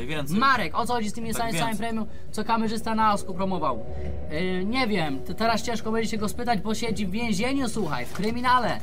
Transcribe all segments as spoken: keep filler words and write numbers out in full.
więcej, więcej. Marek, o co chodzi z tymi Tak tak premium, co kamerzysta na Osku promował? Yy, nie wiem, to teraz ciężko będzie się go spytać, bo siedzi w więzieniu, słuchaj, w kryminale.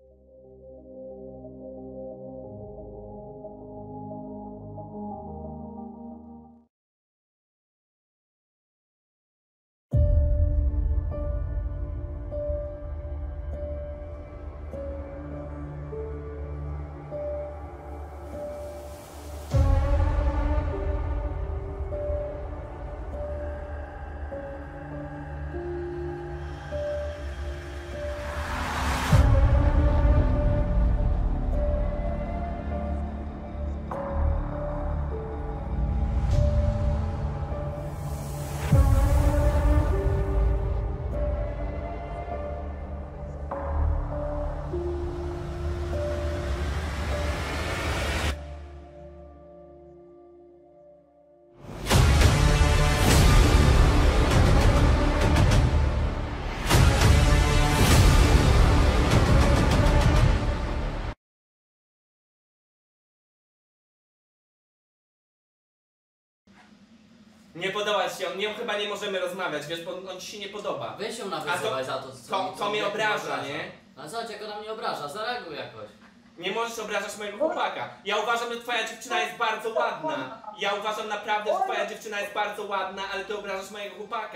Nie podoba ci się, on nie, chyba nie możemy rozmawiać, wiesz, bo on ci się nie podoba. Weź ją nawyzywać za to, co To, to mnie obraża, nie? A co, jak ona mnie obraża? Zareaguj jakoś. Nie możesz obrażać mojego chłopaka. Ja uważam, że twoja dziewczyna jest bardzo ładna. Ja uważam naprawdę, że twoja dziewczyna jest bardzo ładna, ale ty obrażasz mojego chłopaka.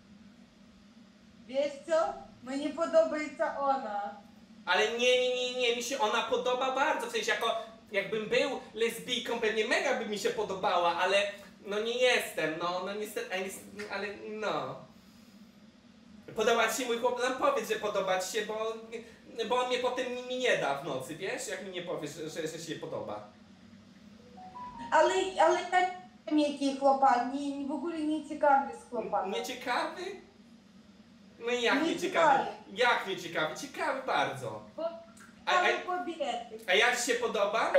Wiesz co? Mnie podobaється ona. Ale nie, nie, nie, nie, mi się ona podoba bardzo, w sensie jako, jakbym był lesbijką, pewnie mega by mi się podobała, ale no nie jestem, no, no niestety, ale no. Podoba ci się mój chłopak? No powiedz, że podoba ci się, bo, bo on mnie potem mi, mi nie da w nocy, wiesz? Jak mi nie powiesz, że, że, że się podoba. Ale, ale ja nie wiem jaki chłopak, nie, w ogóle nie ciekawy z chłopakiem. Nie ciekawy? No i jak Nie nie ciekawy? ciekawy. Jak nie ciekawy? Ciekawy bardzo. Bo, A, ale a, kobiety. a jak ci się podoba?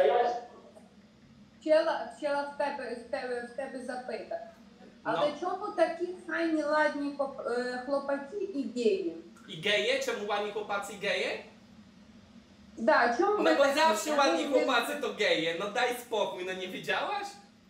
Chciała, chciała w тебе, w тебе, в тебе запитати. Але No. чому такі файні, ладні хоп- е, хлопаки і геї? I geje? Czemu ładni chłopacy i geje? Да, чому No ви bo такі? zawsze Я ładni не- chłopacy to geje, no daj spokój, no nie wiedziałaś?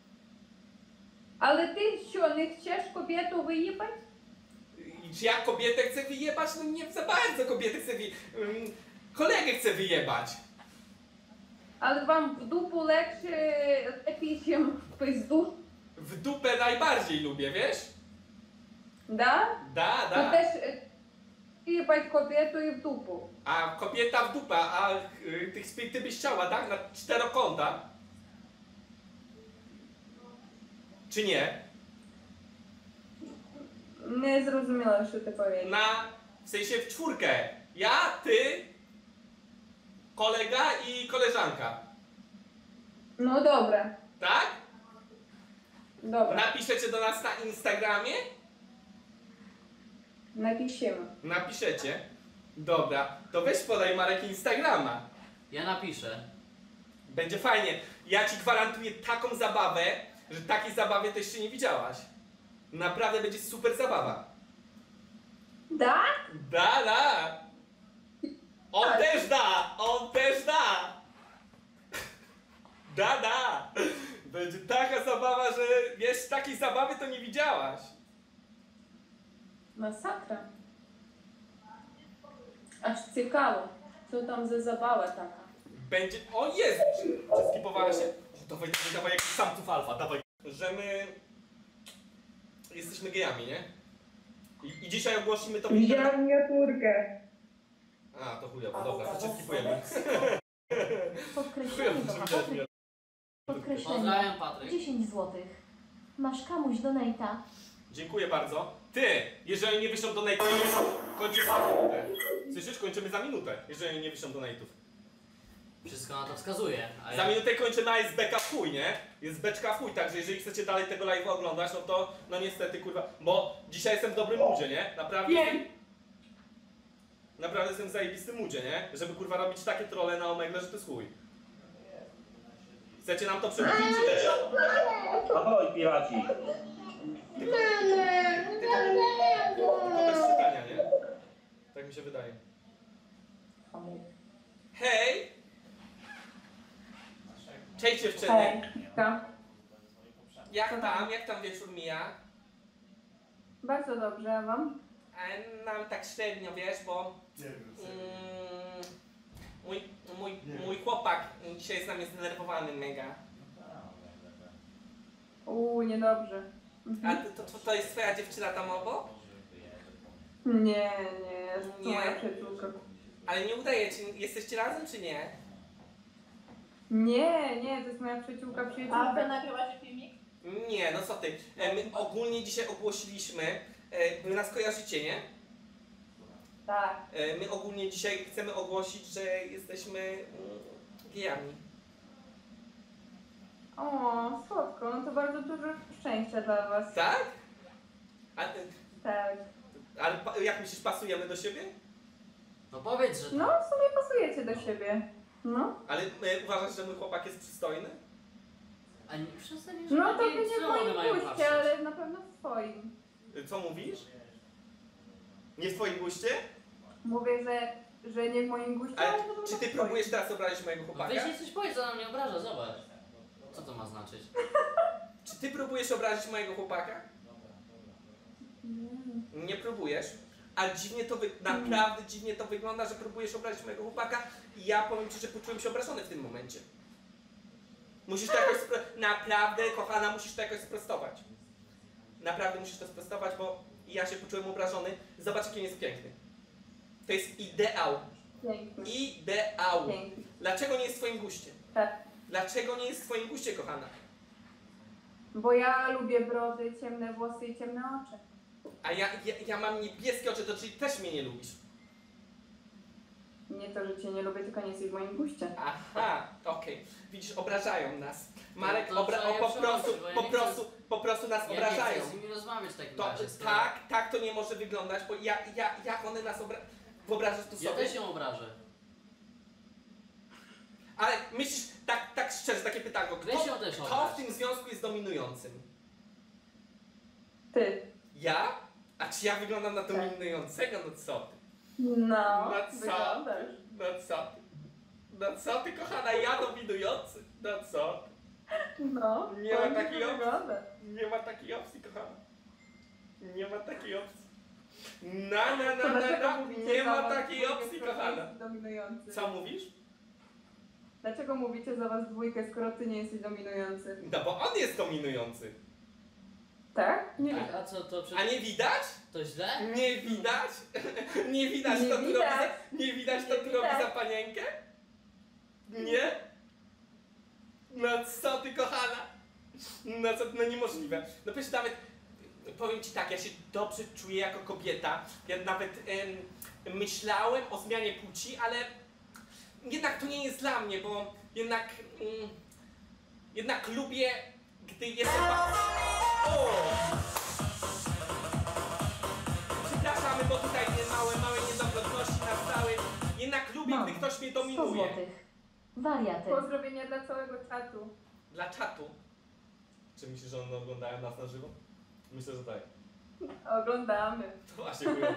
Але ти що, не chcesz kobietу виїбати? I czy ja kobietę chcę wyjebać? No nie za bardzo kobietę chcę wyjebać. Kolegę chcę wyjebać. Але вам в дупу легше lepiej się в пизду? W dupę najbardziej lubię, wiesz? Да? Da, То da. теж е, виїбать kobietу і в дупу. A kobieta w dupę, a y, ty, ty byś chciała, tak? Na czterokąta? Czy nie? Не зрозуміла, що ти powiedział. Na, w sensie w czwórkę. Ja, ty, kolega i koleżanka. Ну добре, Tak? добре. Napiszecie do nas na Instagramie? Напишемо. Napiszecie. Dobra, to weź podaj Marek Instagrama. Ja napiszę. Będzie fajnie. Ja ci gwarantuję taką zabawę, że takiej zabawy to jeszcze nie widziałaś. Naprawdę będzie super zabawa. Да? Da, da. On też da! On też da! Da, da! Będzie taka zabawa, że wiesz, takiej zabawy to nie widziałaś. Масакра. Аж цікаво, що там за забава така. Będzie... O jest! Skipowała się. O, dawaj, dawaj, dawaj, jak samców alfa, dawaj. Że my... Jesteśmy gejami, nie? I, i dzisiaj ogłosimy to w internecie. miniaturkę. A, to chujowo, dobra, to cię skipujemy. Podkreślenie do Patryk. Podkreślenie. Pozdrawiam, Patryk. dziesięć złotych. Masz kamuś donate'a. Dziękuję bardzo. Ty, jeżeli nie wyszą donate'ów, kończymy za minutę. Słyszysz? Kończymy za minutę, jeżeli nie wyszą donate'ów. Wszystko na to wskazuje. A Za ja... minutę kończymy, a jest beka w chuj, nie? Jest beczka w chuj, także jeżeli chcecie dalej tego live'a oglądać, no to, no niestety, kurwa, bo dzisiaj jestem w dobrym moodzie, nie? Naprawdę. Wiem. Naprawdę jestem w zajebistym moodzie, nie? Żeby, kurwa, robić takie trolle na Omegle, że to jest chuj. Chcecie nam to przemówić, czy też? Ahoj, piraci! To bez czytania, nie? Tak mi się wydaje. Hej! Cześć dziewczyny! Hej. Tak. Jak Co tam, jak tam wieczór mija? Bardzo dobrze, a wam? E, Nam tak średnio, wiesz, bo mm, mój, mój, mój chłopak dzisiaj jest na mnie zdenerwowany mega. Uuu, niedobrze. A Mhm. to, to, to jest twoja dziewczyna tam obok? Nie, nie, jest to Nie? moja przyjaciółka. Ale nie udaje ci, jesteście razem czy nie? Nie, nie, to jest moja przyjaciółka, A wy przyjaciółka. nagrywacie filmik? Nie, no co ty. E, My ogólnie dzisiaj ogłosiliśmy, e, wy nas kojarzycie, nie? Tak. E, My ogólnie dzisiaj chcemy ogłosić, że jesteśmy mm, gejami. O, słodko, no to bardzo dużo szczęścia dla was. Tak? A, ty- Tak. ale pa, jak myślisz, pasujemy do siebie? No powiedz, że No, w sumie pasujecie do siebie. No. Ale e, uważasz, że mój chłopak jest przystojny? A nie przestań, że No to takie by nie w czemu one moim mają guście, patrzeć? ale na pewno w twoim. E, Co mówisz? Nie w twoim guście? Mówię, że, że nie w moim guście, Ale ale na pewno czy w ty twoim. próbujesz teraz obrazić mojego No chłopaka? weź jej coś powiedz, ona mnie obraża, zobacz. Co to ma znaczyć? Czy ty próbujesz obrazić mojego chłopaka? Nie próbujesz. A dziwnie to wy... naprawdę dziwnie to wygląda, że próbujesz obrazić mojego chłopaka i ja powiem ci, że poczułem się obrażony w tym momencie. Musisz to jakoś spro... Naprawdę, kochana, musisz to jakoś sprostować. Naprawdę musisz to sprostować, bo ja się poczułem obrażony. Zobacz, jaki on jest piękny. To jest ideał. Piękny. Ideał. Piękny. Dlaczego nie jest w twoim guście? Tak. Dlaczego nie jest w twoim guście, kochana? Bo ja lubię brody, ciemne włosy i ciemne oczy. A ja, ja, ja mam niebieskie oczy, to czyli też mnie nie lubisz. Nie to, że cię nie lubię, tylko nie jesteś w moim guście. Aha, okej. Widzisz, obrażają nas. Marek, No to obra- trzeba o, je po, przełączyć, prostu, bo ja po, nie prostu, po prostu nas Ja nie obrażają. chcę z nimi rozmawiać w takim To, razie. skoro- tak, tak to nie może wyglądać, bo ja, ja, jak one nas obrażają. Wyobrażasz to Ja sobie? też ją obrażę. Ale myślisz, tak, tak szczerze, takie pytanko, Weź ją kto, też kto obraź. w tym związku jest dominującym? Ty. Ja? A czy ja wyglądam na Tak. dominującego? No co ty? No, No co? wyglądasz. No co ty? No co ty, kochana, ja dominujący? No co ty? No, Nie ma tak takiej opcji. wygląda. Nie ma takiej opcji, kochana. Nie ma takiej opcji. Na, na, na, To na, dlaczego na. mówicie Nie za ma was takiej dwójkę, opcji, skoro ty kochana. jesteś dominujący? Co mówisz? Dlaczego mówicie za was dwójkę, skoro ty nie jesteś dominujący? No bo on jest dominujący. Tak? Nie A, widzę. a co to przecież... A nie widać? To źle? Nie widać? Nie widać, Nie to tu robi widać. za, nie widać, to Nie tu robi widać. za panienkę? Nie? No co ty, kochana? No co ty, no niemożliwe. No przecież nawet, powiem ci tak, ja się dobrze czuję jako kobieta. Ja nawet em, myślałem o zmianie płci, ale jednak to nie jest dla mnie, bo jednak, mm, jednak lubię, gdy jestem... ba- O! Przepraszamy, bo tutaj małe, małe niedogodności nastały. Jednak lubię, Mam gdy ktoś mnie sto dominuje. złotych. Wariaty. Pozdrowienia dla całego czatu. Dla czatu. Czy myślisz, że one oglądają nas na żywo? Myślę, że tak. Oglądamy. To właśnie chujowo.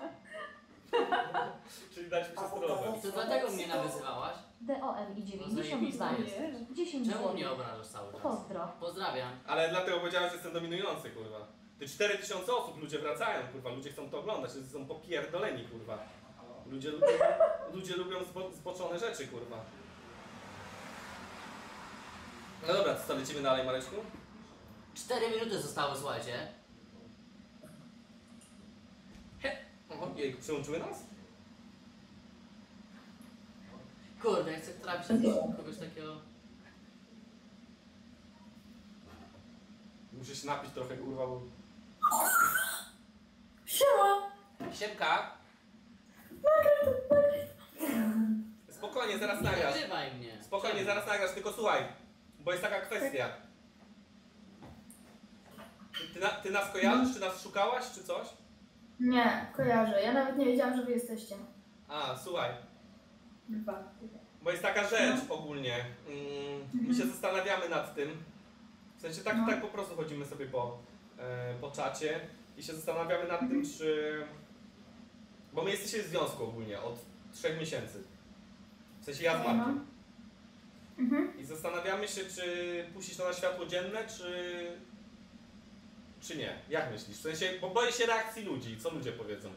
Czyli dać mi się sterować. To dlatego mnie nawyzywałaś? D O M i dziewięćdziesiąt dwa. zajebista jesteś. dziesięć Czemu złotych. mnie obrażasz cały czas? Pozdro. Pozdrawiam. Ale dlatego powiedziałem, że jestem dominujący, kurwa. Ty cztery tysiące osób, ludzie wracają, kurwa. Ludzie chcą to oglądać, ludzie są popierdoleni, kurwa. Ludzie lubią, ludzie lubią zbo, zboczone rzeczy, kurwa. No dobra, to co, lecimy dalej, Mareczku? Cztery minuty zostały, słuchajcie. He! Ojej, przyłączyły nas? Kurde, ja chcę trafić na kogoś takiego... Muszę się napić trochę, kurwa, bo... Siema! Siemka! Spokojnie, zaraz nagrasz. Nagrywaj mnie. Spokojnie, zaraz nagrasz, tylko słuchaj, bo jest taka kwestia. Ty, na, ty nas kojarzysz, czy nas szukałaś, czy coś? Nie, kojarzę. Ja nawet nie wiedziałam, że wy jesteście. A, słuchaj, Dwa. bo jest taka rzecz ogólnie. Mm, my się zastanawiamy nad tym. W sensie tak, No. tak po prostu chodzimy sobie po, e, po czacie i się zastanawiamy nad tym, czy... Bo my jesteśmy w związku ogólnie od trzech miesięcy. W sensie ja z No. Markiem. Mhm. I zastanawiamy się, czy puścić to na światło dzienne, czy... czy nie. Jak myślisz? W sensie, bo boję się reakcji ludzi. Co ludzie powiedzą?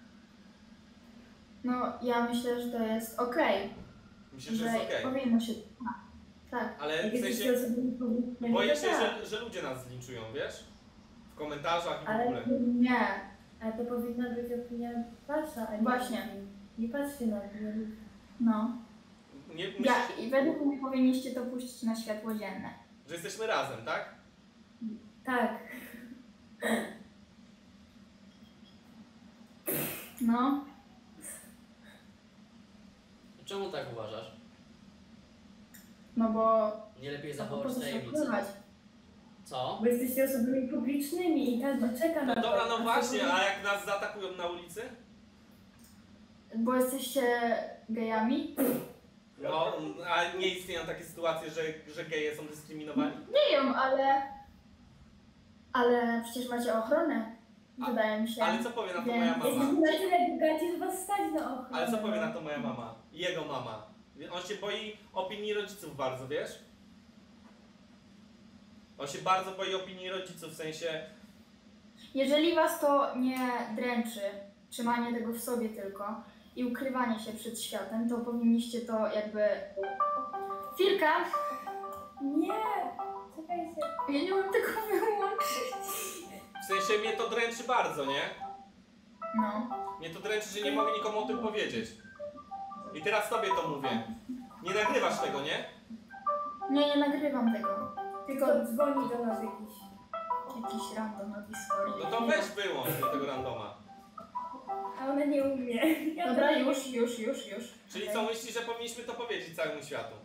No, ja myślę, że to jest okej. Myślę, że że jest okej. powinno się... Tak. Ale Jak w jesteście sensie, osobami publicznymi, boję to się, tak. że, że ludzie nas zlinczują, wiesz? W komentarzach i w Ale ogóle. Nie. Ale to powinna być opinia wasza, a nie Właśnie. ludzi. Nie patrzcie na mnie. No. Nie, myślisz, Ja, I według mnie powinniście to puścić na światło dzienne. że jesteśmy razem, tak? Tak. No. Czemu tak uważasz? No bo... Nie lepiej Po zachować co się tajemnicę? ukrywać? Co? Bo jesteście osobami publicznymi i każdy czeka na No to. dobra, no A właśnie, co- a jak nas zaatakują na ulicy? Bo jesteście gejami? No, a nie istnieją takie sytuacje, że, że geje są dyskryminowani? Nie wiem, ale... Ale przecież macie ochronę. A- Wydaje mi się. Ale co powie na to Wiem. moja mama? Jesteśmy na tyle bogaci, że was stać na ochronę. Ale co powie na to moja mama? I jego mama? On się boi opinii rodziców bardzo, wiesz? On się bardzo boi opinii rodziców, w sensie... Jeżeli was to nie dręczy, trzymanie tego w sobie tylko i ukrywanie się przed światem, to powinniście to jakby... Chwilkę! Nie! Czekajcie. Ja nie mam tego wyłączyć. W sensie mnie to dręczy bardzo, nie? No. Mnie to dręczy, że nie mogę nikomu o tym powiedzieć. I teraz tobie to mówię. Nie nagrywasz tego, nie? Nie, nie nagrywam tego. Tylko Tylko dzwoni do nas jakiś. jakiś random na Discordzie. No to weź wyłącz do tego randoma. A ona nie umie. Ja Dobra, to- już, już, już, już. Czyli co, myślisz, że powinniśmy to powiedzieć całemu światu?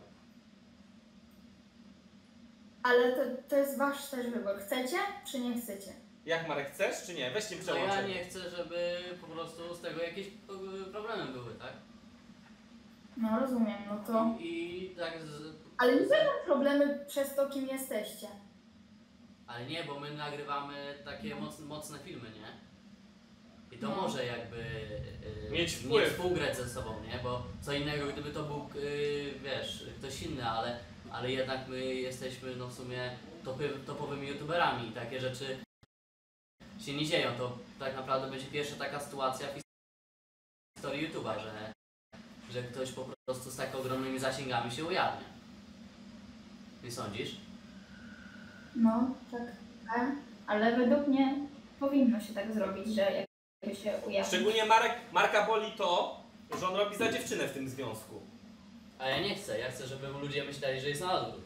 Ale to, to jest wasz też wybór. Chcecie, czy nie chcecie? Jak, Marek, chcesz, czy nie? Weź tym No przełączę. ja nie chcę, żeby po prostu z tego jakieś e, problemy były, tak? No rozumiem, no to... I tak z... Ale nie będą problemy przez to, kim jesteście. Ale nie, bo my nagrywamy takie moc, mocne filmy, nie? I to No. może jakby e, Mieć nie wpływ. współgrać ze sobą, nie? Bo co innego, gdyby to był, e, wiesz, ktoś inny, ale, ale jednak my jesteśmy, no w sumie topy, topowymi youtuberami i takie rzeczy się nie dzieją. To tak naprawdę będzie pierwsza taka sytuacja w historii YouTube'a, że, że ktoś po prostu z tak ogromnymi zasięgami się ujawnia. Nie sądzisz? No, tak. tak. Ale według mnie powinno się tak zrobić, że jakby się ujawni. Szczególnie Marek, Marka boli to, że on robi za dziewczynę w tym związku. A ja nie chcę, ja chcę, żeby ludzie myśleli, że jest na odwrót.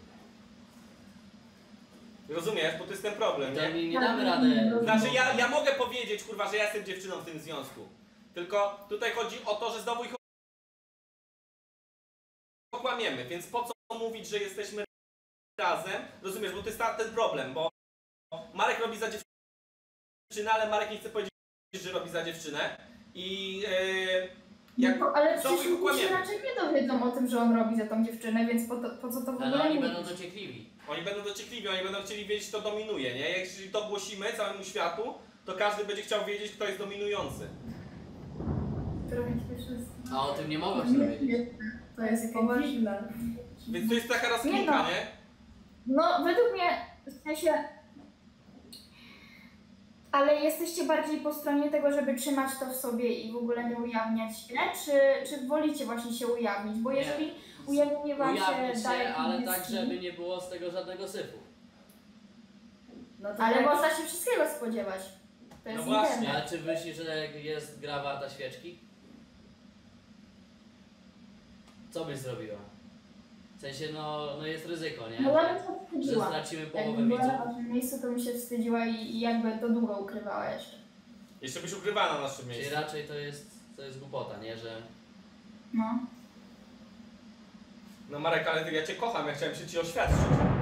Rozumiesz? Bo to jest ten problem, To nie? nie, nie damy rady. Znaczy ja, ja mogę powiedzieć, kurwa, że ja jestem dziewczyną w tym związku. Tylko tutaj chodzi o to, że znowu ich okłamiemy, więc po co mówić, że jesteśmy razem? Rozumiesz, bo to jest ta, ten problem, bo Marek robi za dziewczynę, ale Marek nie chce powiedzieć, że robi za dziewczynę. I yy, jak No, ale znowu przecież ich ludzie się okłamiemy. raczej nie dowiedzą o tym, że on robi za tą dziewczynę, więc po, to, po co to w Ale ogóle oni mówić? będą dociekliwi. Oni będą dociekliwi, oni będą chcieli wiedzieć, kto dominuje, nie? Jeśli to głosimy całemu światu, to każdy będzie chciał wiedzieć, kto jest dominujący. Trochę śmieszne jest. A o tym nie mogą się dowiedzieć. To jest Jaka poważne. dziwna. Więc to jest taka Nie rozkminka, no. nie? No, według mnie, w sensie... Ale jesteście bardziej po stronie tego, żeby trzymać to w sobie i w ogóle nie ujawniać się, czy, czy wolicie właśnie się ujawnić? Bo Nie. jeżeli ujawnienie wam się Ujawnić daje się, ale tak, bliski, żeby nie było z tego żadnego syfu. No to ale tak. można się wszystkiego spodziewać. To jest No właśnie. internet. A czy myślisz, że jest gra warta świeczki? Co byś zrobiła? W sensie, no, no jest ryzyko, nie? No ja bym Że, się że wstydziła. stracimy Jakby połowę była widzów. na waszym miejscu, to bym się wstydziła i, i jakby to długo ukrywała jeszcze. Jeszcze byś ukrywała na naszym Czyli miejscu. raczej to jest, to jest głupota, nie? Że No. No Marek, ale ty, ja cię kocham, ja chciałem się ci oświadczyć.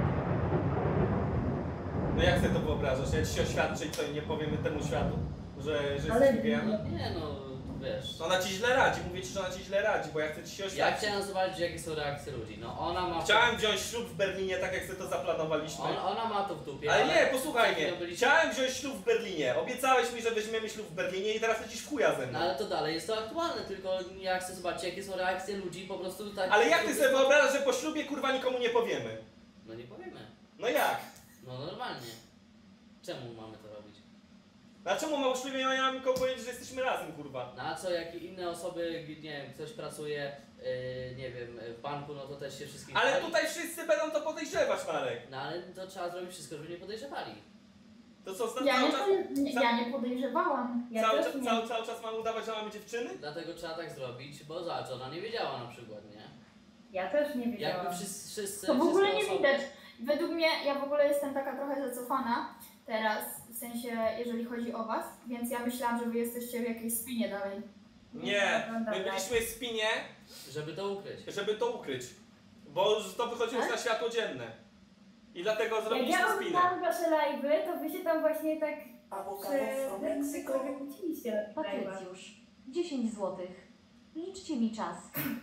No jak sobie to wyobrażasz? Ja ci się oświadczę i co, i nie powiemy temu światu, że, że Ale- jesteśmy gejami? nie no, wiesz... Ona ci źle radzi, mówię ci, że ona ci źle radzi, bo ja chcę ci się Ja oświadczyć. chciałem zobaczyć, jakie są reakcje ludzi. No ona ma... Chciałem wziąć ślub w Berlinie, tak jak sobie to zaplanowaliśmy. On, ona ma to w dupie, Ale nie, posłuchaj chwilą mnie. byliśmy- Chciałem wziąć ślub w Berlinie. Obiecałeś mi, że weźmiemy ślub w Berlinie i teraz lecisz w chuja ze mną. No ale to dalej jest to aktualne, tylko ja chcę zobaczyć, jakie są reakcje ludzi po prostu tak... Ale jak ty sobie wyobrażasz, że po ślubie kurwa nikomu nie powiemy? No nie powiemy. No jak? No normalnie. Czemu mamy to robić? A czemu ma ślubie nie mamy nikomu powiedzieć, że jesteśmy razem, kurwa? No a co, jak inne osoby, nie wiem, ktoś pracuje, yy, nie wiem, w banku, no to też się wszystkich... Ale chwali. tutaj wszyscy będą to podejrzewać, Marek. No ale to trzeba zrobić wszystko, żeby nie podejrzewali. To co, sta- Ja cały nie, czas... po- nie, ja nie podejrzewałam. Ja Cały, też czas, nie. cały, cały czas mamy udawać, że mamy dziewczyny? Dlatego trzeba tak zrobić, bo zobacz, ona nie wiedziała na przykład, nie? Ja też nie Jakby wiedziałam. wszyscy, wszyscy To w ogóle wszystkie nie osoby- widać. Według mnie, ja w ogóle jestem taka trochę zacofana teraz, w sensie jeżeli chodzi o was, więc ja myślałam, że wy jesteście w jakiejś spinie dalej. Nie, wygląda my tak. byliśmy w spinie, Żeby to ukryć. żeby to ukryć. Bo już to wychodziło Tak? na światło dzienne. I dlatego Jak zrobiliśmy ja spinę. oglądałam wasze live'y, to wy się tam właśnie tak przy Meksyku kłóciliście na live'ach. Patrycjusz. dziesięć złotych. Liczcie mi czas.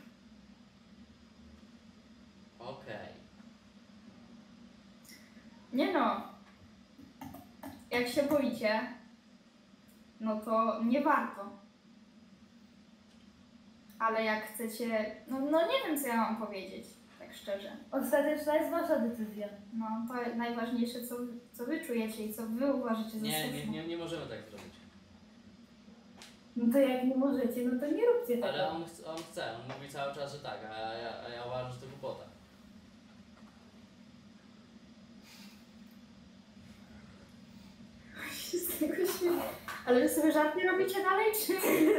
Okej. Nie no. Jak się boicie, no to nie warto. Ale jak chcecie, no, no nie wiem co ja mam powiedzieć, tak szczerze. Ostateczna jest wasza decyzja. No to najważniejsze co, co wy czujecie i co wy uważacie za Nie, słuszne. nie, nie, nie możemy tak zrobić. No to jak nie możecie, no to nie róbcie tego. Ale on, chce- on chce, on mówi cały czas, że tak, a ja, a ja uważam, że to głupota. Się z tego śmieję. Ale wy sobie żarty robicie dalej, czy...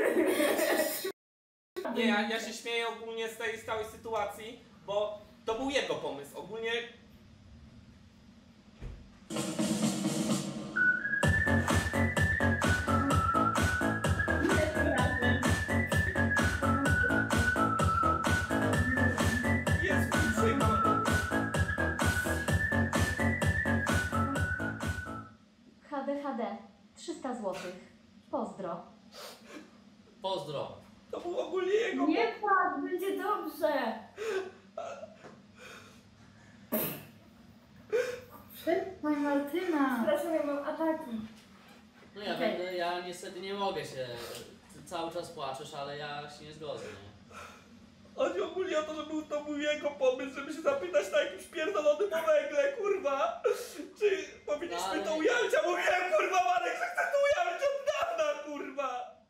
Nie, ja, ja się śmieję ogólnie z tej całej sytuacji, bo to był jego pomysł. Ogólnie... Jest przykład. H D H D. trzysta złotych. Pozdro. Pozdro. To był ogólnie jego pomysł. Nie płacz, będzie dobrze. Przestań Martyna. Przepraszam, ja mam ataki. No ja Okej. będę, ja niestety nie mogę się, ty cały czas płaczesz, ale ja się nie zgodzę, nie? Chodzi ogólnie o to, że był, to był jego pomysł, żeby się zapytać na jakimś pierdolonym węgle, kurwa. Czy powinniśmy No, ale- to ujawnić? Ja mówiłem, kurwa, Marek, że chcę to ujawnić od dawna, kurwa.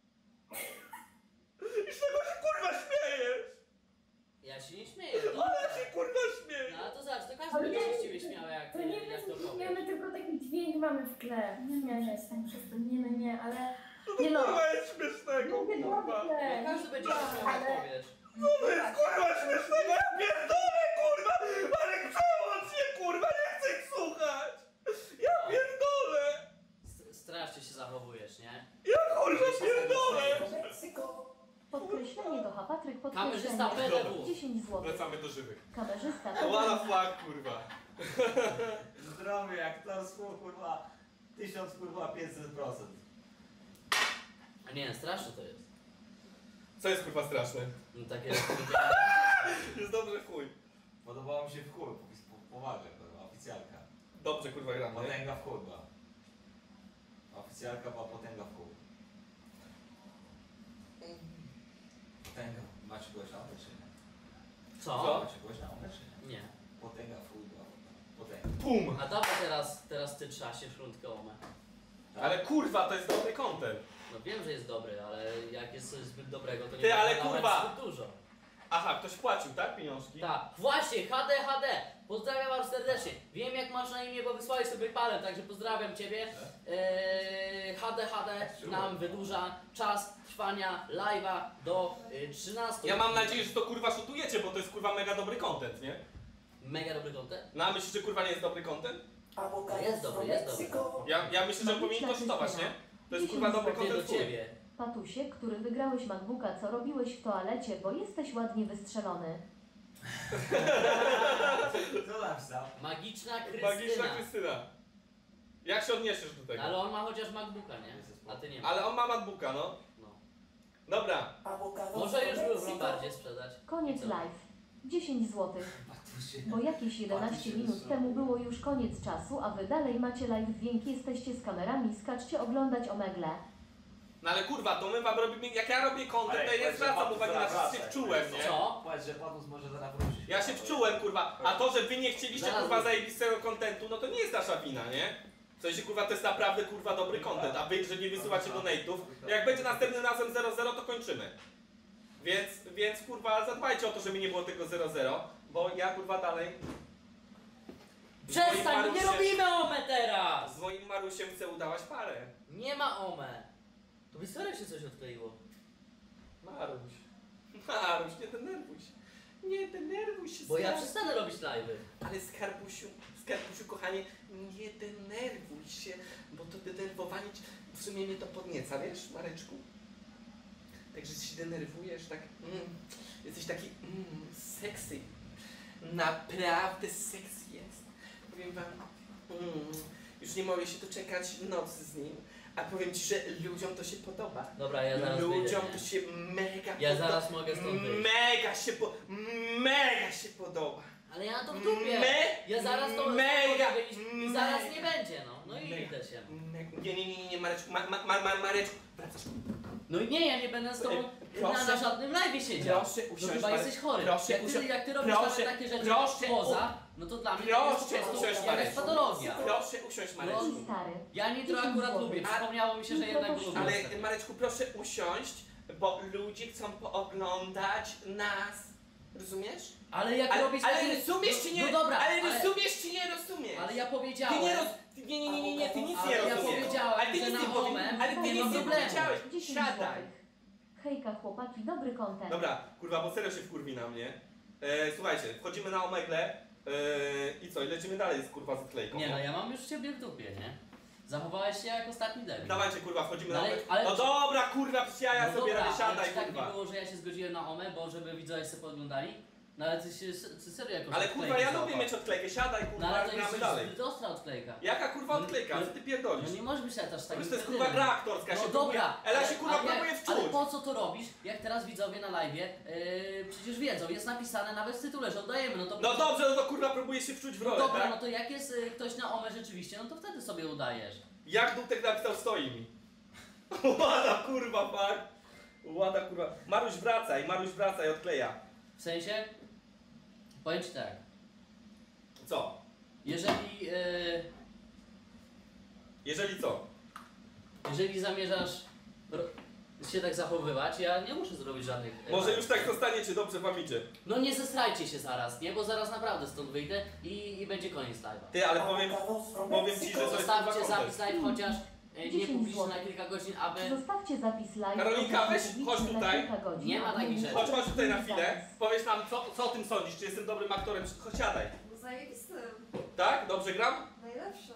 I z czego się, kurwa, śmiejesz? Ja się nie śmieję, no. Ale ja się, kurwa, śmieję. No ale to zobacz, to każdy Ale będzie się nie, z ciebie śmiał, jak, To nie jak to my powiesz. śmiemy, tylko taki dźwięk mamy w tle. Nie no, Śmieszne. przestań, przestań. Nie no, nie, ale... No to, Nie no. kurwa, jest śmiesznego, Będzie kurwa. dobrze. No każdy będzie się śmiał, jak Ale- powiesz. Co to jest, kurwa, śmiesznego? Ja pierdolę, kurwa. Marek, przełącz się, kurwa, nie chcę ich słuchać. Ja pierdolę. S- Strasznie się zachowujesz, nie? Ja, kurwa, pierdolę. Podkreślenie do H. Patryk Kamerzysta podkreślenie. P D W. dziesięć złotych. Wracamy do żywych. Kamerzysta Łala flag, kurwa. Zdrowie, aktorstwo, kurwa, tysiąc, kurwa, pięćset procent. A nie, straszne to jest. Co jest, kurwa, straszne? No takie... Jest dobrze, chuj. Podobało mi się w chuj, po- poważnie, kurwa, oficjalka. Dobrze, kurwa, gramy. Potęga w chuj była. Oficjalka była potęga w chuj. Potęga. Macie głośnałkę czy nie? Co? Macie głośnałkę czy nie? Nie. Potęga w chuj była. Potęga. Pum! A dobra, teraz, teraz ty trzasie szrundkę omę. Ale kurwa, to jest dobry content. No wiem, że jest dobry, ale jak jest coś zbyt dobrego, to nie Ty, można ale dawać kurwa! zbyt dużo. Aha, ktoś płacił, tak? Pieniążki? Tak, właśnie, H D H D! Pozdrawiam was serdecznie. Wiem jak masz na imię, bo wysłałeś sobie palem, także pozdrawiam ciebie. Eee, H D H D nam wydłuża czas trwania live'a do y, trzynastu. Ja mam nadzieję, że to kurwa szutujecie, bo to jest kurwa mega dobry content, nie? Mega dobry content? No a myślisz, że kurwa nie jest dobry content? No jest dobry, jest dobry. Ja, ja myślę, że powinien to szutować, nie? To jest kurwa dobry Mówię do content chuj. ciebie. Patusie, który wygrałeś MacBooka, co robiłeś w toalecie, bo jesteś ładnie wystrzelony. Co napisał? Magiczna Krystyna. Magiczna Krystyna. Jak się odniesiesz do No, tego? ale on ma chociaż MacBooka, nie? A ty nie masz. Ale on ma MacBooka, no. No. Dobra. Może już był w Lombardzie sprzedać. Koniec Co? live. dziesięć złotych. Matusie. Bo jakieś jedenaście minut temu było już koniec czasu, a wy dalej macie live dźwięk, jesteście z kamerami, skaczcie oglądać Omegle. No ale kurwa, to my wam robimy, jak ja robię content, to ja nie zwracam uwagi na to, że się wczułem, nie? Co? Powiedz, że Patus może zaraz wrócić. Ja się wczułem, kurwa, a to, że wy nie chcieliście, Zaraz kurwa, wrócę. zajebistego kontentu, no to nie jest nasza wina, nie? W sensie, kurwa, to jest naprawdę, kurwa, dobry content, a wy, że nie wysyłacie donate'ów, jak będzie następnym razem zero zero, to kończymy. Więc, więc, kurwa, zadbajcie o to, żeby nie było tego zero zero, bo ja, kurwa, dalej... z moim Przestań, nie Marusiem- robimy Ome teraz! Z moim Marusiem chcę udawać parę. Nie ma Ome. To by serio się coś odkleiło. Maruś. Maruś, nie denerwuj się. Nie denerwuj się, Bo ja skarb- przestanę robić live'y. Ale Skarbusiu, Skarbusiu, kochanie, nie denerwuj się, bo to denerwowanie ci- w sumie mnie to podnieca, wiesz, Mareczku? Także się denerwujesz, tak, mm, jesteś taki mm, sexy. Naprawdę sexy jest. Powiem wam, mm, już nie mogę się doczekać nocy z nim, a powiem ci, że ludziom to się podoba. Dobra, ja zaraz wyjdę, Ludziom nie? to się mega Ja podoba. zaraz mogę stąd wyjść. Mega się po... mega się podoba. Ale ja to w dupie. Me, Ja zaraz to mega, mogę wyjść i zaraz nie będzie, no. No i idę się. Me- Nie, nie, nie, nie, nie, Mareczku, ma, ma, ma, ma, Mareczku, wracasz. No i nie, ja nie będę z tobą na, Proszę. na żadnym live'ie siedział. Proszę No usiąść, chyba Marek. jesteś chory. Proszę jak, ty, usiąść. jak ty robisz Proszę, nawet takie rzeczy proszę, poza, no to dla mnie to Proszę jest po prostu usiąść, jakaś Marek. patologia. Proszę usiąść, Mareczku. I stary. Ja nitro akurat lubię, przypomniało mi się, że jednak lubię. Ale Mareczku, proszę usiąść, bo ludzie chcą pooglądać nas. Rozumiesz? Ale jak Ale, robisz ale takie... rozumiesz czy nie? No dobra, ale ale, rozumiesz czy nie rozumiesz? ale ja Ty powiedziałem... nie roz... Ty, nie, nie, nie, nie, nie, ty nic Ale nie ja rozumiesz. powiedziałem, ale ty że nic na nie powie... Omę ale ty nie nic ma nie problemu. powiedziałeś. dziesięć Siadaj. złotych. Hejka chłopaki, dobry content. Dobra, kurwa, bo serio się wkurwi na mnie. E, słuchajcie, wchodzimy na Omegle e, i co, i lecimy dalej z kurwa z klejką. Nie no, ja mam już ciebie w dupie, nie? Zachowałeś się jak ostatni debil. Dawajcie kurwa, wchodzimy No na ale- Omegle. ale No czy- dobra kurwa, przecież ja, ja No sobie dobra, radę, siadaj ale czy tak nie kurwa. było, że ja się zgodziłem na Omę, bo żeby widzowie sobie podglądali? No ale ty się ty serio jakoś Ale odklejkę kurwa, ja lubię załapał. mieć odklejkę, siadaj No kurwa, ale to jest gramy już dalej. zbyt ostra odklejka. Jaka kurwa No, odklejka, no- co ty pierdolisz? No nie możesz być też To takim jest, to jest kretylem. kurwa gra aktorska, ja No się dobra, próbuję, Ela się kurwa ale, próbuje jak, wczuć. ale po co to robisz, jak teraz widzowie na live'ie yy, przecież wiedzą, jest napisane nawet w tytule, że oddajemy, no to... No dobrze, no to kurwa próbuję się wczuć w rolę, Dobra, tak? no to jak jest y, ktoś na Omę rzeczywiście, no to wtedy sobie udajesz. Jak Dudek napisał, stoi mi. Łada kurwa, fakt. Łada kurwa. Maruś wracaj, Maruś wracaj, odkleja. W sensie, powiem ci tak, Co? jeżeli, yy, Jeżeli co? jeżeli zamierzasz ro- się tak zachowywać, ja nie muszę zrobić żadnych... y, Może live'ów. już tak zostaniecie, dobrze wam idzie. No nie zestrajcie się zaraz, nie? Bo zaraz naprawdę stąd wyjdę i, i będzie koniec live'a. Ty, ale powiem, powiem ci, że to jest kurwa Zostawcie content. zapis live chociaż y, nie dziesięć publiczny na złotych. kilka godzin, aby... Zostawcie zapis live. Karolinka, weź, publiczny chodź na tutaj. kilka godzin. Nie ma takich rzeczy. Chodź, chodź tutaj na chwilę. Powiedz nam, co, co o tym sądzisz, czy jestem dobrym aktorem, czy... Chodź, siadaj. No zajebisty, Tak? Dobrze gram? najlepszy.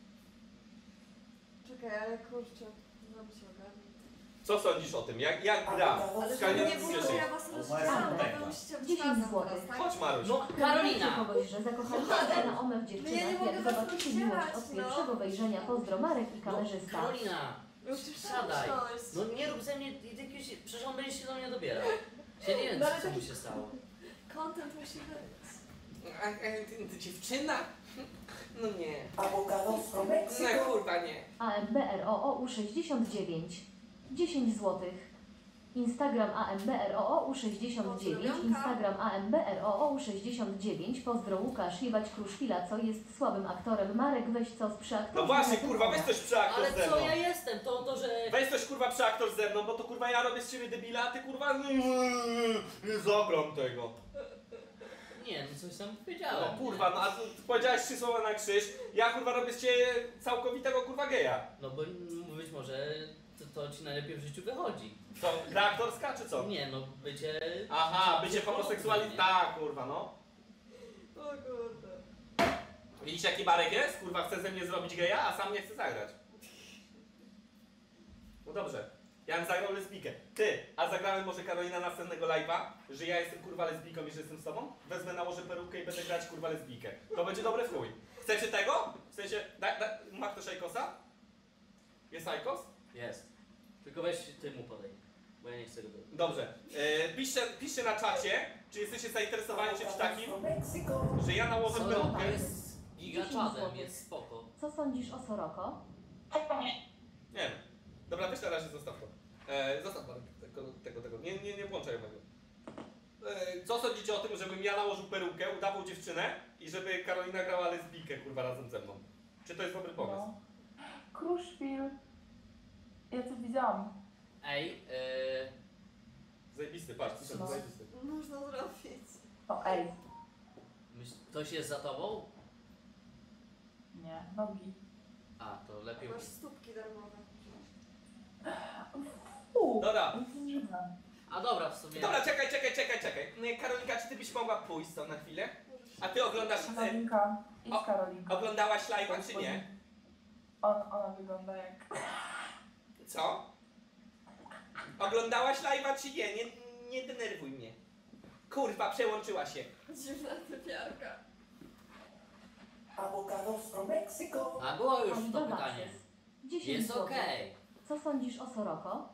Czekaj, ale kurczę, zrobić ogarnę. Co sądzisz o tym? Jak, jak gram? Ale Skania żeby nie było, słyszy. że ja was rozczytałam, bo wy musicie być dziesięć razem złotych. teraz, tak? Chodź Maruś. No Karolina. Karolina! kogoś, że zakochaliście się na Omę w No ja nie dziewczynach, mogę jak was zobaczycie rozdzielać, miłość od no. pierwszego wejrzenia. Pozdro Marek i kamerzysta. No, Karolina! Już już Siadaj. coś. No nie rób ze mnie jakiegoś... Przecież on będzie się do mnie dobierał. Ja nie wiem, No ale co tak- mu się stało. Content musi być. A, a, ty, ty dziewczyna? No nie. Abogados No kurwa nie. A M B R O O U sześćdziesiąt dziewięć. dziesięć złotych. Instagram A M B R O O U sześćdziesiąt dziewięć. Pozdrowionka. Instagram A M B R O O U sześćdziesiąt dziewięć. Pozdro Łukasz Jebać Kruszwila, co jest słabym aktorem. Marek weź coś przy aktorze. No właśnie kurwa, weź coś przeaktor Ale ze mną. co ja jestem? To to, że... Weź coś kurwa przeaktor ze mną, bo to kurwa ja robię z ciebie debila, a ty kurwa nie, nie zagram tego. Nie, no coś tam No powiedziałem. kurwa, no a ty powiedziałeś trzy słowa na krzyż, ja kurwa robię z ciebie całkowitego kurwa geja. No bo być może to, to ci najlepiej w życiu wychodzi. Co, gra aktorska czy co? Nie no, bycie... Aha, bycie homoseksualistą, Nie? tak kurwa no. O kurde. Widzisz jaki Marek jest? Kurwa chce ze mnie zrobić geja, a sam nie chce zagrać. No dobrze, ja bym zagrał lesbijkę. Ty, a zagramy może Karolina następnego live'a, że ja jestem kurwa lesbijką i że jestem z tobą? Wezmę, nałożę perukę i będę grać kurwa lesbijkę. To będzie dobre w chuj. Chcecie tego? W sensie, da, da, ma ktoś Ajkosa? Jest Ajkos? Jest. Tylko weź ty mu podej. bo ja nie chcę go. Dobrze. E, piszcie, piszcie na czacie, czy jesteście zainteresowani czymś takim, że ja nałożę Soroko perukę. jest gigaczadem, jest spoko. Co sądzisz o Soroko? Nie wiem. Dobra, weź na razie zostaw to. E, zostaw Marek, tego, tego, tego. Nie, nie, nie włączaj mego. E, co sądzicie o tym, żebym ja nałożył perukę, udawał dziewczynę i żeby Karolina grała lesbijkę, kurwa, razem ze mną? Czy to jest dobry pomysł? No. Kruszwil. Ja to widziałam. Ej, yy, Zajebisty, patrz, to No. jest zajebisty. Można zrobić. O ej. myśl, ktoś jest za tobą? Nie, nogi. A, to lepiej. Masz stópki darmowe. Uuu. Dobra. A dobra, w sumie. Dobra, czekaj, czekaj, czekaj, czekaj. No i Karolinka, czy ty byś mogła pójść stąd na chwilę? A ty oglądasz... E, Karolinka. Idź O, Karolinka. oglądałaś live'a, czy nie? On, ona wygląda jak... Co? Oglądałaś live'a, czy nie? Nie, nie denerwuj mnie. Kurwa, przełączyła się. Dziwna typiarka. Avocados from Mexico. A było już to Pomidor pytanie. Maxes. dziesięć Jest złotych. okej. Co sądzisz o Soroko?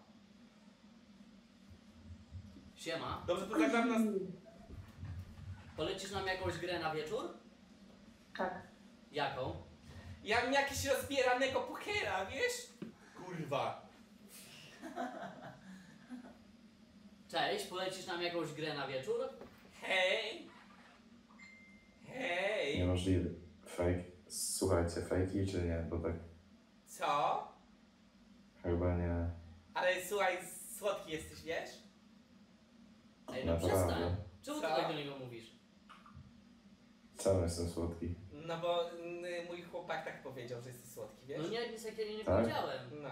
Siema. Dobrze, to zagram nas... Polecisz nam jakąś grę na wieczór? Tak. Jaką? Ja mam jakiegoś rozbieranego pokera, wiesz? Kurwa. Cześć, polecisz nam jakąś grę na wieczór? Hej. Hej. Niemożliwe. Fake. Słuchajcie, fejki czy nie? Bo tak Co? chyba nie. Ale słuchaj, słodki jesteś, wiesz? Ej, no Naprawdę. przestań. Czemu ty Co? tak do niego mówisz? Sam jestem słodki. No bo mm, mój chłopak tak powiedział, że jesteś słodki, wiesz? No nie, nic takiego nie Tak? powiedziałem. No.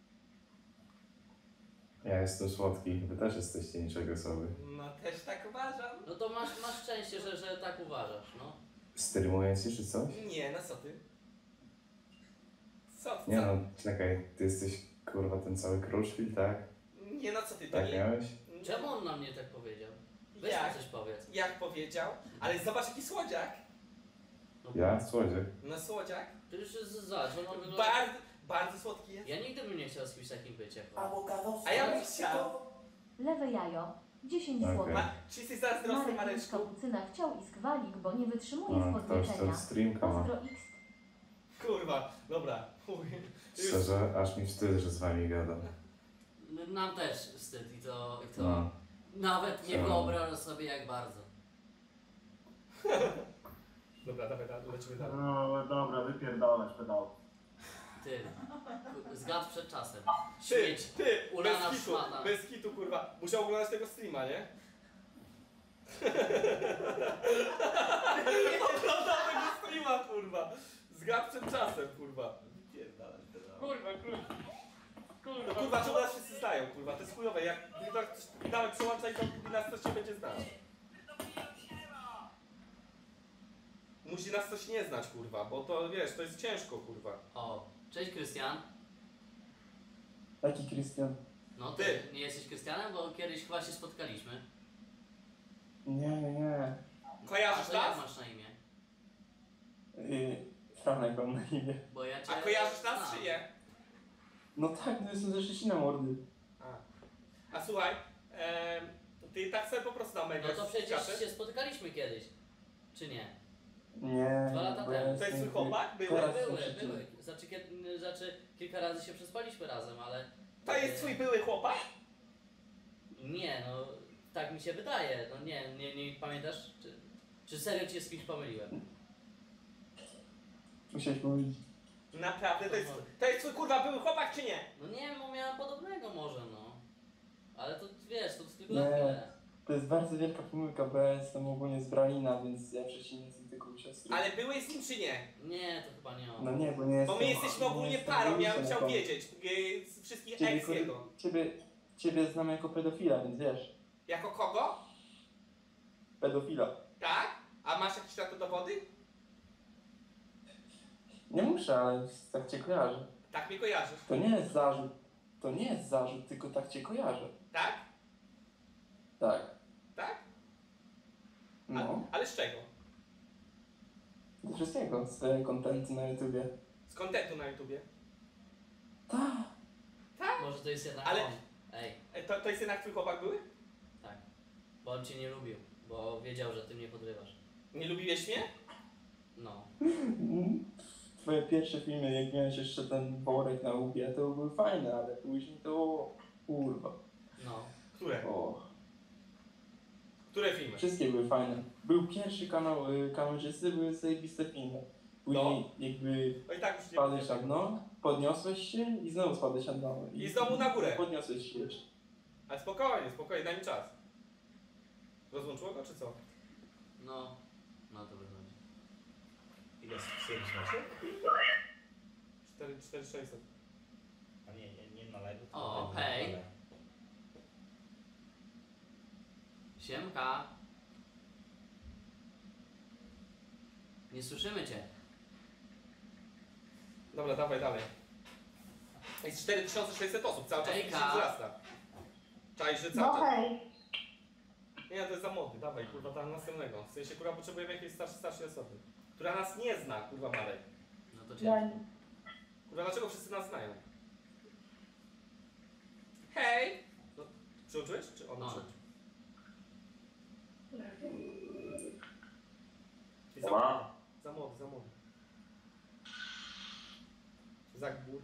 Ja jestem słodki, wy też jesteście niczego sobie. No też tak uważam. No to masz, masz szczęście, że, że tak uważasz, no. Streamujecie czy coś? Nie, no co ty? Co ty? Nie co? no, czekaj, ty jesteś kurwa ten cały Kruszwil, tak? Nie, no co ty? To Tak nie... miałeś? Czemu on na mnie tak powiedział? Weź Jak? mi coś powiedz. Jak powiedział? Ale zobacz jaki słodziak. No, Ja? Słodziek. No słodziak. To już jest zobacz, on wygląda... Bardzo, bardzo słodki jest. Ja nigdy bym nie chciał z kimś takim być jak on. Avocados A ja from bym chciał. Mexico. Lewe jajo. dziesięć Okej. złotych. Ma, czy jesteś zazdrosny, Marek Już Mareczku? Kapucyna chciał i skwalik, bo nie wytrzymuje No, ktoś spodnieczenia. ten streamka ma. Pozdro X. Kurwa, dobra. Chuj. Już. Szczerze, aż mi wstyd, że z wami gadam. Nam też wstyd i to... I to No. Nawet nie Co? wyobrażam sobie jak bardzo. Dobra, dawaj, dawaj, lecimy dalej. No dobra, wypierdolać pedał. Ty, zgadł przed czasem. Ty, Śmieć. ty, Ulana bez kitu, szmata. bez kitu, kurwa. Musiał oglądać tego streama, nie? Oglądał tego streama, kurwa. Zgadł przed czasem, kurwa. Pierdalać pedał. Kurwa, kurwa. No kurwa, czemu nas wszyscy znają, kurwa? To jest chujowe, jak dałem przełączać, to nas coś nie będzie znać. Musi nas coś nie znać, kurwa, bo to, wiesz, to jest ciężko, kurwa. O, cześć Krystian. Jaki Krystian? No ty, Ty. nie jesteś Krystianem, bo kiedyś chyba się spotkaliśmy. Nie, nie, nie. A Kojarzysz to jak nas? masz na imię? Yy, Franek mam na imię. Bo ja cię A kojarzysz nas, znam. czy nie? No tak, no jestem ze Szczecina mordy. A, A słuchaj, em, ty tak sobie po prostu na mega No to przecież skaczesz? się spotkaliśmy kiedyś. Czy nie? Nie. Dwa lata bo ja temu. To jest jestem- twój chłopak? Były? Teraz Były, jestem w Szczecinie. były. Znaczy, kiedy, znaczy kilka razy się przespaliśmy razem, ale... To jest twój były chłopak? Nie, no tak mi się wydaje. No nie, nie, nie pamiętasz? Czy, czy serio cię z kimś pomyliłem? Musiałeś powiedzieć. Naprawdę? To jest, to jest twój kurwa były chłopak, czy nie? No nie wiem, bo miałem podobnego może, no. Ale to wiesz, to tylko Nie. na chwilę. To jest bardzo wielka pomyłka, bo ja jestem ogólnie z Bralina, więc ja w Szczecinie jestem tylko u siostry. Ale byłeś z nim, czy nie? Nie, to chyba nie on. No nie, bo nie jestem... Bo my jesteśmy nie ogólnie jestem parą, ja bym wujkiem, chciał jako- wiedzieć. yy, Z wszystkich Ciebie, ex jego. ciebie, ciebie znam jako pedofila, więc wiesz. Jako kogo? Pedofila. Tak? A masz jakieś na to dowody? Nie muszę, ale tak cię kojarzę. Tak mnie kojarzysz. To nie jest zarzut. To nie jest zarzut, tylko tak cię kojarzę. Tak? Tak. Tak? A, No. ale z czego? Do wszystkiego. Z kontentu na YouTubie. Z kontentu na YouTubie. Tak. Tak? Może to jest jednak Ale, on. Ej, E, To, to jest jednak twój chłopak były? tak. Bo on cię nie lubił, bo wiedział, że ty mnie podrywasz. Nie lubiłeś mnie? No. Twoje pierwsze filmy, jak miałeś jeszcze ten worek na łbie, to były fajne, ale później to... kurwa. No. Które? O. Które filmy? Wszystkie były fajne. Był pierwszy kanał y, kamerzysty, były zajebiste filmy. Później No. jakby No i tak już nie spadłeś na dno, podniosłeś się i znowu spadłeś na dno. I znowu na górę. Podniosłeś się jeszcze. Ale spokojnie, spokojnie, daj mi czas. Rozłączyło go, czy co? No. No to wychodzi. Ile subskrypcji macie? cztery tysiące sześćset. A nie, nie, nie na live. tylko O, na live, hej. ale- Siemka. Nie słyszymy cię. Dobra, dawaj dalej. Jest cztery tysiące sześćset osób, cały czas Hejka. się wzrasta. Czaj, że No cały czas... hej. Nie, to jest za młody, dawaj, kurwa, tam następnego. W sensie, kurwa, potrzebujemy jakiejś starszej, starszej osoby. Która nas nie zna, kurwa, Marek. No to cię. Daj. Kurwa, dlaczego wszyscy nas znają? Hej! No, przyłączyłeś, czy on On. przyłączył? I za młody, za młody, za młody. Zagbór.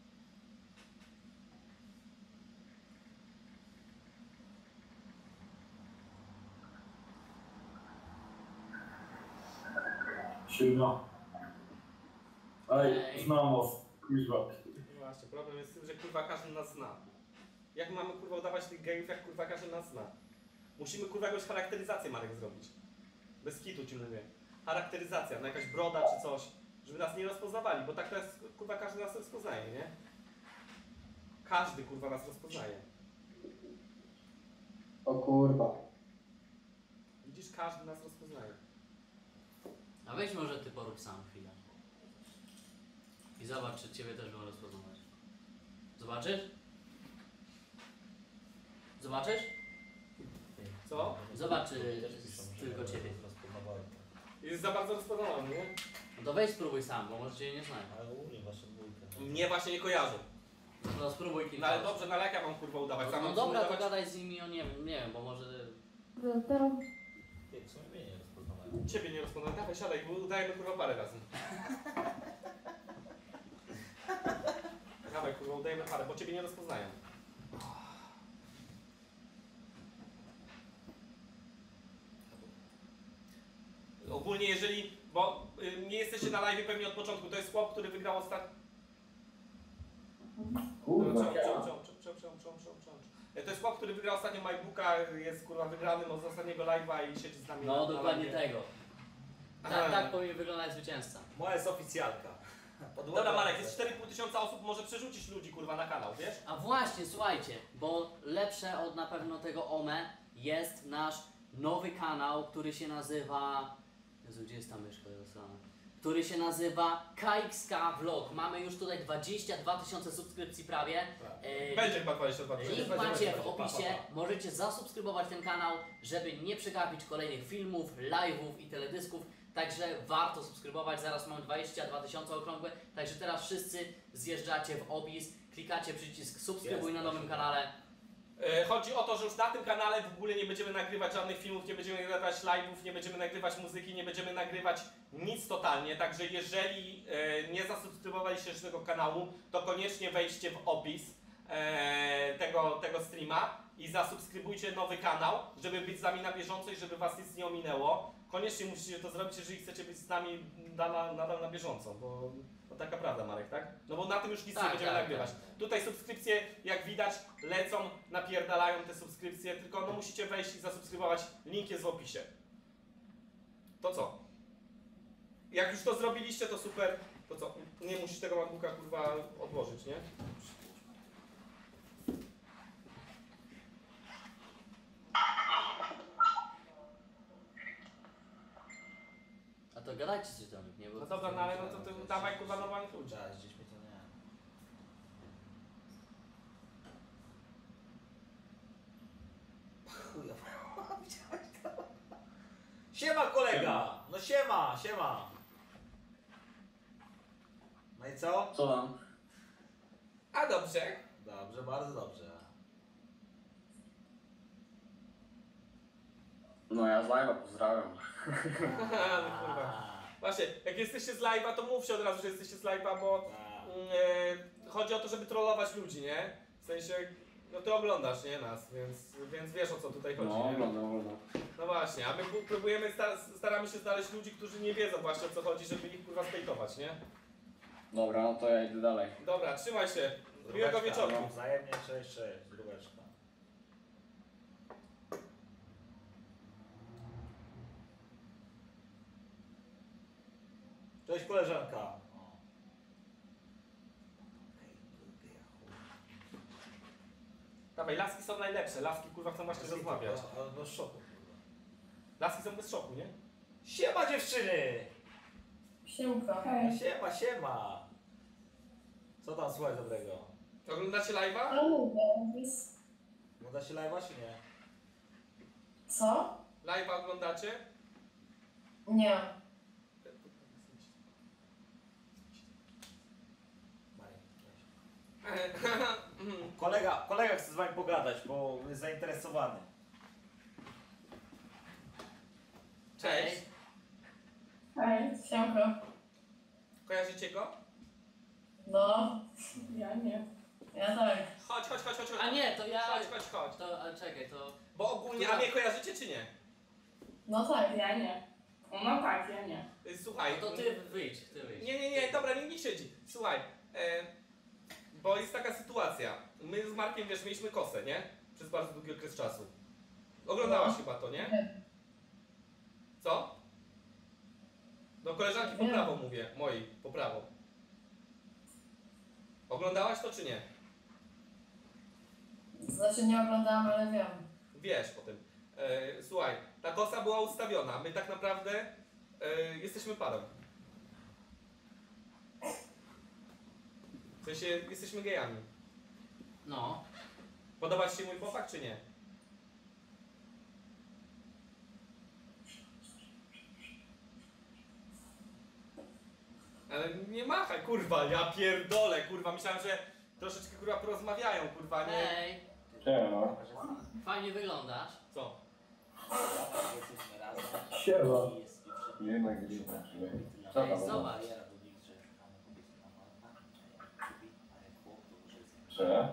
Siedma. Ej, Ej. znam was, kuźwa. No właśnie, problem jest w tym, że kurwa każdy nas zna. Jak mamy kurwa udawać tych gejów, jak kurwa każdy nas zna? Musimy kurwa jakąś charakteryzację, Marek, zrobić. Bez kitu ci mówię. Charakteryzacja, no jakaś broda czy coś, żeby nas nie rozpoznawali, bo tak teraz kurwa każdy nas rozpoznaje, nie? Każdy kurwa nas rozpoznaje. O kurwa. Widzisz, każdy nas rozpoznaje. A weź może ty porób sam chwilę. I zobacz, czy ciebie też będą rozpoznawać. Zobaczysz? Zobaczysz? Co? Zobacz, czy Też piszą, że tylko ciebie. rozpoznawałem. Jest za bardzo rozpoznawany, nie? No to weź spróbuj sam, bo może cię nie znają. Ale u mnie wasze dwójkę. Mnie właśnie nie kojarzą. No spróbuj No kilka ale razy. dobrze, no ale jak ja mam kurwa udawać? No, Sam no mam dobra, to udawać? gadaj z nimi, o nie wiem, nie wiem, bo może... Ty, w sumie mnie nie rozpoznawałem. Ciebie nie rozpoznałem. Dawaj, siadaj, bo udajemy kurwa parę razy. Dawaj, kurwa, udajemy parę, bo ciebie nie rozpoznają. Ogólnie jeżeli, bo y, nie jesteście na live pewnie od początku, to jest chłop, który wygrał ostatnio. Kurwa, To jest chłop, który wygrał ostatnio MyBooka, jest kurwa wygrany no, z ostatniego live'a i siedzi z nami No na dokładnie live'ie. tego. Aha. Tak, tak powinien wyglądać zwycięzca. Moja jest oficjalka. Podłoga Dobra Marek, jest- jest cztery i pół tysiąca osób, może przerzucić ludzi kurwa na kanał, wiesz? A właśnie, słuchajcie, bo lepsze od na pewno tego Ome jest nasz nowy kanał, który się nazywa... Jezu, gdzie jest ta myszka zasrana? Który się nazywa K X K Vlog. Mamy już tutaj dwadzieścia dwa tysiące subskrypcji prawie. E, Będzie chyba dwadzieścia dwa tysiące. Link macie w opisie, możecie zasubskrybować ten kanał, żeby nie przegapić kolejnych filmów, live'ów i teledysków. Także warto subskrybować, zaraz mam dwadzieścia dwa tysiące okrągłe. Także teraz wszyscy zjeżdżacie w opis, klikacie przycisk subskrybuj na nowym kanale. E, Chodzi o to, że już na tym kanale w ogóle nie będziemy nagrywać żadnych filmów, nie będziemy nagrywać live'ów, nie będziemy nagrywać muzyki, nie będziemy nagrywać nic totalnie. Także jeżeli e, nie zasubskrybowaliście jeszcze tego kanału, to koniecznie wejdźcie w opis e, tego, tego streama i zasubskrybujcie nowy kanał, żeby być z nami na bieżąco i żeby was nic nie ominęło. Koniecznie musicie to zrobić, jeżeli chcecie być z nami nadal, nadal na bieżąco, bo no taka prawda, Marek, tak? No bo na tym już nic Tak, nie będziemy tak, nagrywać. tak. Tutaj subskrypcje, jak widać, lecą, napierdalają te subskrypcje, tylko no musicie wejść i zasubskrybować. Link jest w opisie. To co? Jak już to zrobiliście, to super. To co? Nie musisz tego MacBooka kurwa odłożyć, nie? A to gadajcie coś do nich, nie? Bo No dobra, no ale no to ty dawaj kurwa normalnych ludzi. Tak, z dziećmi to nie. Chujowo, widziałeś to? Siema kolega! No siema, siema! No i co? Co tam? A dobrze. Dobrze, bardzo dobrze. No ja z live'a pozdrawiam. No kurwa. Właśnie, jak jesteście z live'a, to mówcie od razu, że jesteście z live'a, bo e, chodzi o to, żeby trollować ludzi, nie? W sensie, no ty oglądasz, nie, nas, więc, więc wiesz, o co tutaj chodzi, No, nie? oglądam, oglądam. No właśnie, a my pu- próbujemy, sta- staramy się znaleźć ludzi, którzy nie wiedzą właśnie, o co chodzi, żeby ich kurwa zbejtować, nie? Dobra, no to ja idę dalej. Dobra, trzymaj się. Miłego wieczoru. No, wzajemnie, cześć, cześć, zdróweczka. Cześć koleżanka. Dawaj, laski są najlepsze, laski kurwa chcą właśnie rozmawiać. No, no szoku. Laski są bez szoku, nie? Siema dziewczyny! Siemka. Siema, siema! Co tam słuchaj dobrego? Oglądacie live'a? Ogląda się live'a czy nie? Co? Live'a oglądacie? Nie. Kolega, kolega chce z wami pogadać, bo jest zainteresowany. Cześć. Hej, siemka. Kojarzycie go? No, ja nie. Ja tak. Chodź, chodź, chodź, chodź. chodź. A nie, to ja... Chodź, chodź, chodź. To, a czekaj, to... Bo ogólnie, a mnie kojarzycie czy nie? No tak, ja nie. No tak, ja nie. Y, Słuchaj. No to ty wyjdź, ty wyjdź. Nie, nie, nie, dobra, nie, nie siedzi. Słuchaj, e, bo jest taka sytuacja. My z Markiem, wiesz, mieliśmy kosę, nie? Przez bardzo długi okres czasu. Oglądałaś No. chyba to, nie? Co? No koleżanki po Nie. prawo mówię, mojej, po prawo. Oglądałaś to czy nie? Znaczy nie oglądałam, ale wiem. Wiesz o tym. E, słuchaj, ta kosa była ustawiona. My tak naprawdę e, jesteśmy parą. W sensie jesteśmy gejami. No. Podoba ci się mój chłopak czy nie? Ale nie machaj, kurwa, ja pierdolę, kurwa, myślałem, że troszeczkę kurwa porozmawiają, kurwa, nie? Hej, Siema. fajnie wyglądasz. Co? Siema. Nie nagrywa. Co Ej, tam? zobacz. Że?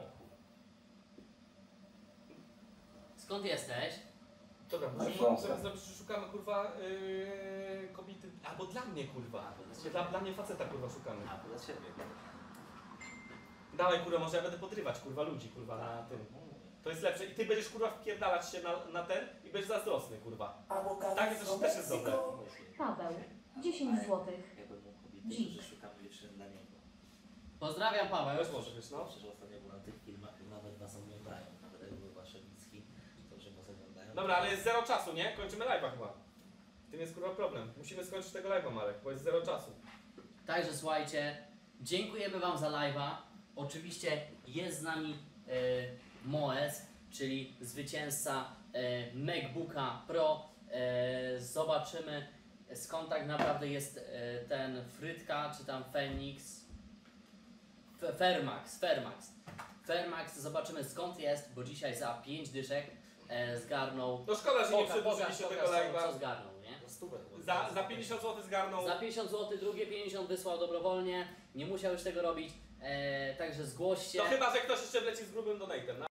Skąd jesteś? Dobra, Na musimy Śląsku. teraz zrobić, że szukamy, kurwa, yy, kobiety, albo dla mnie, kurwa. Dla, dla mnie faceta, kurwa, szukamy. A, dla ciebie. Dawaj, kurwa, może ja będę podrywać, kurwa, ludzi, kurwa, na tym. To jest lepsze. I ty będziesz, kurwa, wpierdalać się na, na ten i będziesz zazdrosny, kurwa. Tak jest, to też jest dobre. Paweł, dziesięć złotych. Jakbym mógł kobiety, Dzik. że szukam dziewczyn dla niego. Pozdrawiam, Paweł. Też może być, no. Przecież ostatnio było na tych filmach, nawet was oglądają. Nawet jak były wasze bliski, to że was oglądają. Dobra, ale jest zero czasu, nie? Kończymy live'a chyba. W tym jest, kurwa, problem. Musimy skończyć tego live'a, Marek, bo jest zero czasu. Także słuchajcie, dziękujemy wam za live'a. Oczywiście jest z nami e, Moes, czyli zwycięzca e, MacBooka Pro. E, zobaczymy skąd tak naprawdę jest e, ten Frytka, czy tam Phoenix. F Fermax, Fermax. Fermax, zobaczymy skąd jest, bo dzisiaj za pięć dyszek e, zgarnął. No szkoda, że nie Poka- przedłużyliście pokaż- tego pokaż, live'a. co- Co zgarnął, nie? Za, za pięćdziesiąt złotych zgarnął. Za pięćdziesiąt złotych, drugie pięćdziesiąt wysłał dobrowolnie. Nie musiał już tego robić. E, także zgłoście. No chyba, że ktoś jeszcze wleci z grubym donatem.